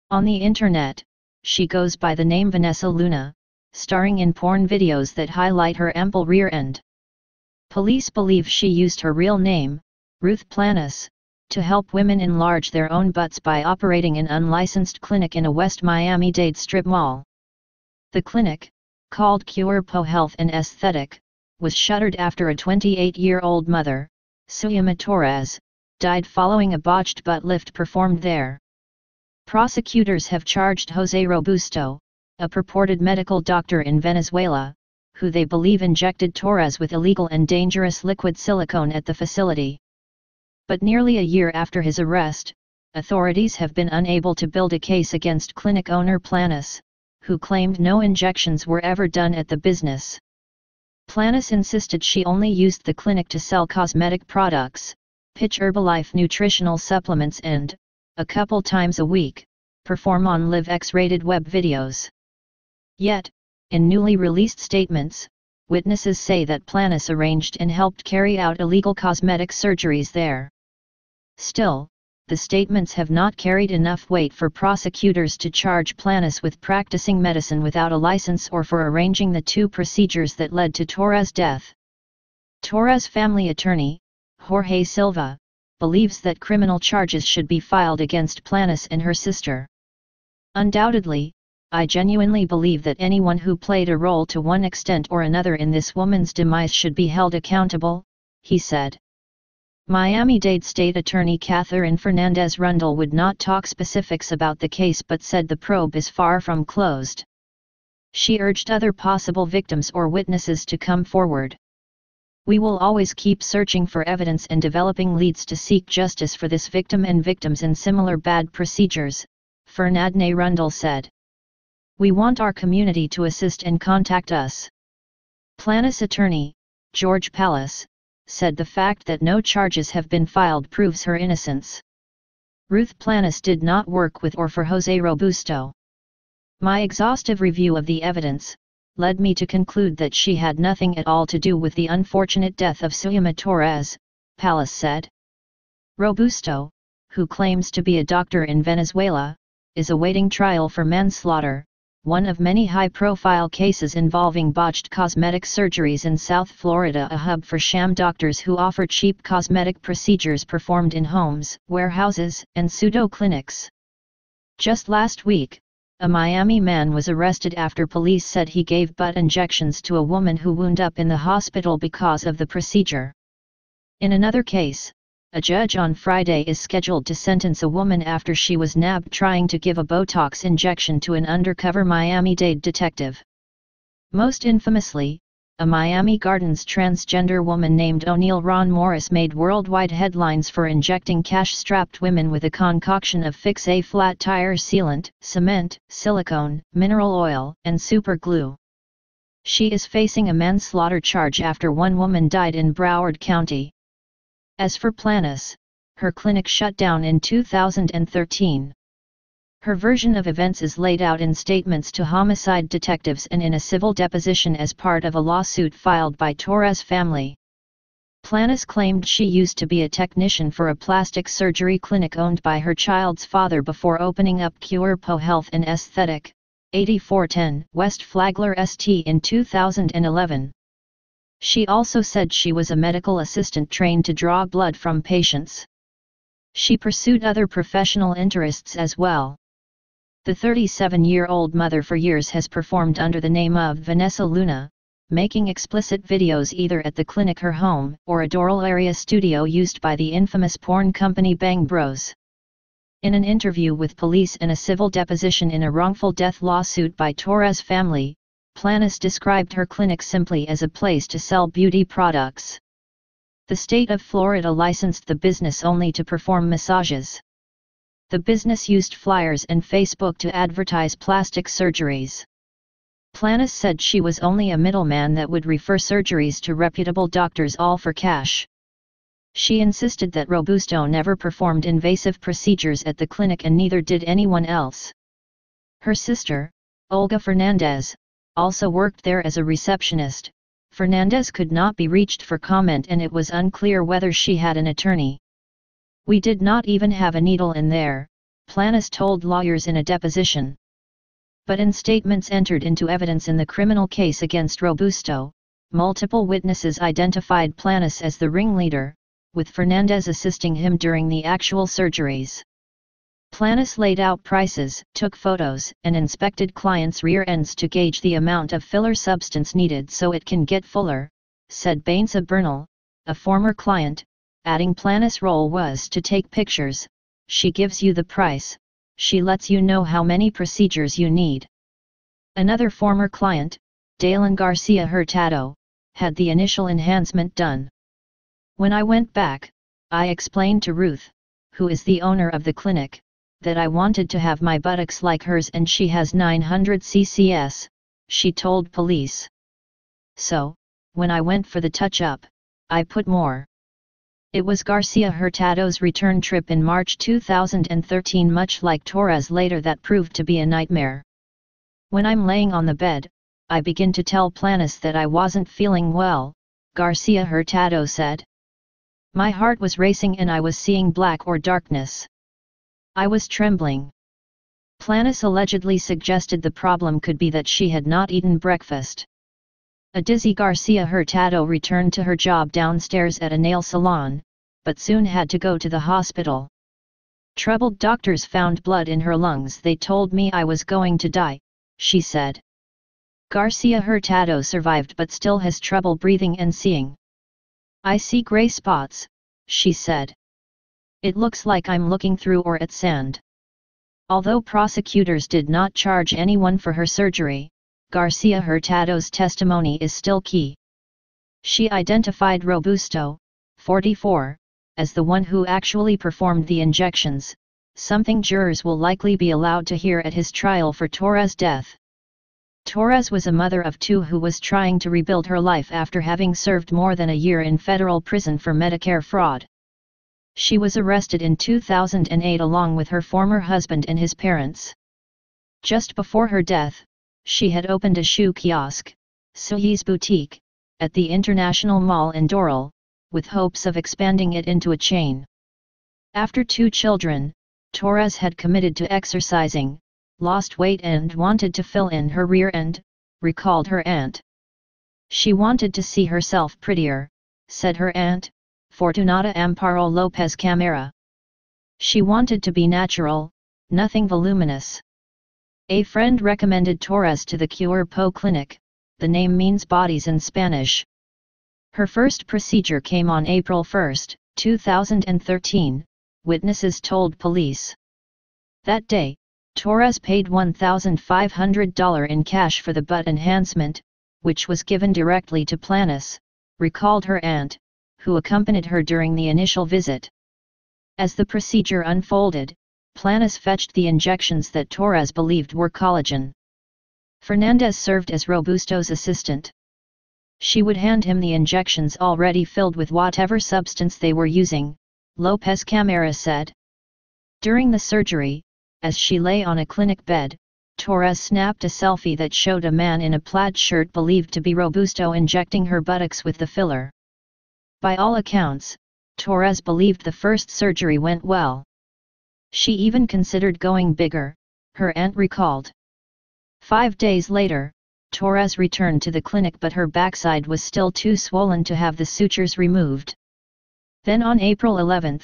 On the internet, she goes by the name Vanessa Luna, starring in porn videos that highlight her ample rear end. Police believe she used her real name, Ruth Planis, to help women enlarge their own butts by operating an unlicensed clinic in a West Miami-Dade strip mall. The clinic, called Cuerpo Health and Aesthetic, was shuttered after a 28-year-old mother, Suyama Torres, died following a botched butt lift performed there. Prosecutors have charged Jose Robusto, a purported medical doctor in Venezuela, who they believe injected Torres with illegal and dangerous liquid silicone at the facility. But nearly a year after his arrest, authorities have been unable to build a case against clinic owner Planis, who claimed no injections were ever done at the business. Planis insisted she only used the clinic to sell cosmetic products, pitch Herbalife nutritional supplements and, a couple times a week, perform on live X-rated web videos. Yet, in newly released statements, witnesses say that Planis arranged and helped carry out illegal cosmetic surgeries there. Still, the statements have not carried enough weight for prosecutors to charge Planis with practicing medicine without a license or for arranging the two procedures that led to Torres' death. Torres' family attorney, Jorge Silva, believes that criminal charges should be filed against Planis and her sister. Undoubtedly, I genuinely believe that anyone who played a role to one extent or another in this woman's demise should be held accountable, he said. Miami-Dade State Attorney Catherine Fernandez Rundle would not talk specifics about the case but said the probe is far from closed. She urged other possible victims or witnesses to come forward. We will always keep searching for evidence and developing leads to seek justice for this victim and victims in similar bad procedures, Fernandez Rundle said. We want our community to assist and contact us. Planis attorney, George Pallas, said the fact that no charges have been filed proves her innocence. Ruth Planis did not work with or for Jose Robusto. My exhaustive review of the evidence led me to conclude that she had nothing at all to do with the unfortunate death of Suyama Torres, Pallas said. Robusto, who claims to be a doctor in Venezuela, is awaiting trial for manslaughter, one of many high-profile cases involving botched cosmetic surgeries in South Florida, a hub for sham doctors who offer cheap cosmetic procedures performed in homes, warehouses, and pseudo-clinics. Just last week, a Miami man was arrested after police said he gave butt injections to a woman who wound up in the hospital because of the procedure. In another case, a judge on Friday is scheduled to sentence a woman after she was nabbed trying to give a Botox injection to an undercover Miami-Dade detective. Most infamously, a Miami Gardens transgender woman named O'Neill Ron Morris made worldwide headlines for injecting cash-strapped women with a concoction of Fix-A flat tire sealant, cement, silicone, mineral oil, and super glue. She is facing a manslaughter charge after one woman died in Broward County. As for Planis, her clinic shut down in 2013. Her version of events is laid out in statements to homicide detectives and in a civil deposition as part of a lawsuit filed by Torres' family. Planis claimed she used to be a technician for a plastic surgery clinic owned by her child's father before opening up Cuerpo Health and Aesthetic, 8410 West Flagler St. in 2011. She also said she was a medical assistant trained to draw blood from patients. She pursued other professional interests as well. The 37-year-old mother for years has performed under the name of Vanessa Luna, making explicit videos either at the clinic, her home, or a Doral area studio used by the infamous porn company Bang Bros. In an interview with police and a civil deposition in a wrongful death lawsuit by Torres' family, Planis described her clinic simply as a place to sell beauty products. The state of Florida licensed the business only to perform massages. The business used flyers and Facebook to advertise plastic surgeries. Planis said she was only a middleman that would refer surgeries to reputable doctors, all for cash. She insisted that Robusto never performed invasive procedures at the clinic and neither did anyone else. Her sister, Olga Fernandez, also worked there as a receptionist. Fernandez could not be reached for comment and it was unclear whether she had an attorney. We did not even have a needle in there, Planas told lawyers in a deposition. But in statements entered into evidence in the criminal case against Robusto, multiple witnesses identified Planas as the ringleader, with Fernandez assisting him during the actual surgeries. Planas laid out prices, took photos, and inspected clients' rear ends to gauge the amount of filler substance needed so it can get fuller, said Bainsa Bernal, a former client, adding Planas' role was to take pictures. She gives you the price, she lets you know how many procedures you need. Another former client, Dalen Garcia Hurtado, had the initial enhancement done. When I went back, I explained to Ruth, who is the owner of the clinic, that I wanted to have my buttocks like hers and she has 900 cc's, she told police. So, when I went for the touch-up, I put more. It was Garcia Hurtado's return trip in March 2013, much like Torres later, that proved to be a nightmare. When I'm laying on the bed, I begin to tell Planas that I wasn't feeling well, Garcia Hurtado said. My heart was racing and I was seeing black or darkness. I was trembling. Planas allegedly suggested the problem could be that she had not eaten breakfast. A dizzy Garcia Hurtado returned to her job downstairs at a nail salon, but soon had to go to the hospital. Troubled doctors found blood in her lungs. They told me I was going to die, she said. Garcia Hurtado survived but still has trouble breathing and seeing. I see gray spots, she said. It looks like I'm looking through or at sand. Although prosecutors did not charge anyone for her surgery, Garcia Hurtado's testimony is still key. She identified Robusto, 44, as the one who actually performed the injections, something jurors will likely be allowed to hear at his trial for Torres' death. Torres was a mother of two who was trying to rebuild her life after having served more than a year in federal prison for Medicare fraud. She was arrested in 2008 along with her former husband and his parents. Just before her death, she had opened a shoe kiosk, Suhi's Boutique, at the International Mall in Doral, with hopes of expanding it into a chain. After 2 children, Torres had committed to exercising, lost weight and wanted to fill in her rear end, recalled her aunt. She wanted to see herself prettier, said her aunt, Fortunata Amparo Lopez Camara. She wanted to be natural, nothing voluminous. A friend recommended Torres to the Cuerpo Clinic, the name means bodies in Spanish. Her first procedure came on April 1, 2013, witnesses told police. That day, Torres paid $1,500 in cash for the butt enhancement, which was given directly to Planas, recalled her aunt, who accompanied her during the initial visit. As the procedure unfolded, Planas fetched the injections that Torres believed were collagen. Fernandez served as Robusto's assistant. She would hand him the injections already filled with whatever substance they were using, Lopez Camara said. During the surgery, as she lay on a clinic bed, Torres snapped a selfie that showed a man in a plaid shirt believed to be Robusto injecting her buttocks with the filler. By all accounts, Torres believed the first surgery went well. She even considered going bigger, her aunt recalled. 5 days later, Torres returned to the clinic but her backside was still too swollen to have the sutures removed. Then on April 11,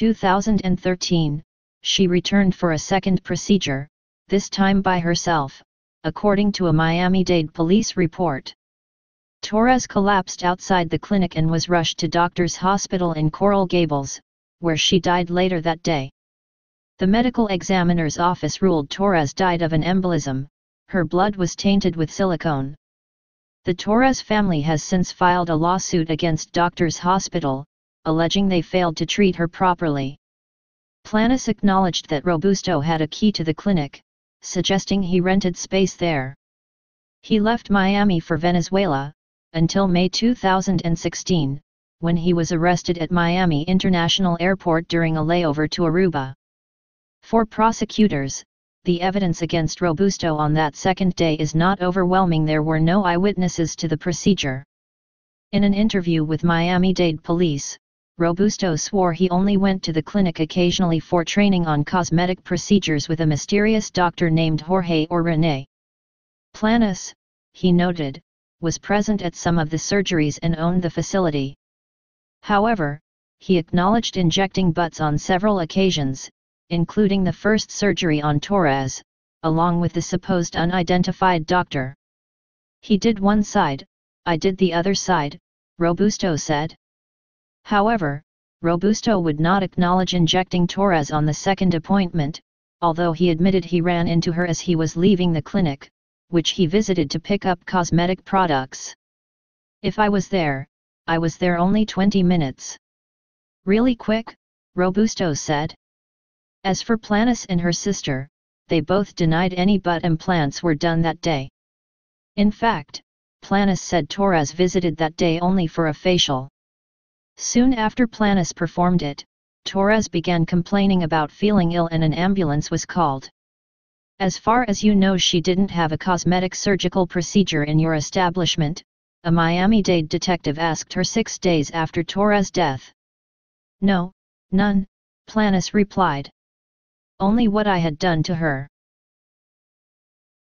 2013, she returned for a second procedure, this time by herself, according to a Miami-Dade police report. Torres collapsed outside the clinic and was rushed to Doctors Hospital in Coral Gables, where she died later that day. The medical examiner's office ruled Torres died of an embolism. Her blood was tainted with silicone. The Torres family has since filed a lawsuit against Doctors Hospital, alleging they failed to treat her properly. Planas acknowledged that Robusto had a key to the clinic, suggesting he rented space there. He left Miami for Venezuela, until May 2016, when he was arrested at Miami International Airport during a layover to Aruba. For prosecutors, the evidence against Robusto on that second day is not overwhelming. There were no eyewitnesses to the procedure. In an interview with Miami-Dade police, Robusto swore he only went to the clinic occasionally for training on cosmetic procedures with a mysterious doctor named Jorge or Rene. Planas, he noted, was present at some of the surgeries and owned the facility. However, he acknowledged injecting butts on several occasions, including the first surgery on Torres, along with the supposed unidentified doctor. He did one side, I did the other side, Robusto said. However, Robusto would not acknowledge injecting Torres on the second appointment, although he admitted he ran into her as he was leaving the clinic, which he visited to pick up cosmetic products. If I was there only 20 minutes. Really quick, Robusto said. As for Planas and her sister, they both denied any butt implants were done that day. In fact, Planas said Torres visited that day only for a facial. Soon after Planas performed it, Torres began complaining about feeling ill and an ambulance was called. As far as you know, she didn't have a cosmetic surgical procedure in your establishment, a Miami-Dade detective asked her 6 days after Torres' death. No, none, Planas replied. Only what I had done to her.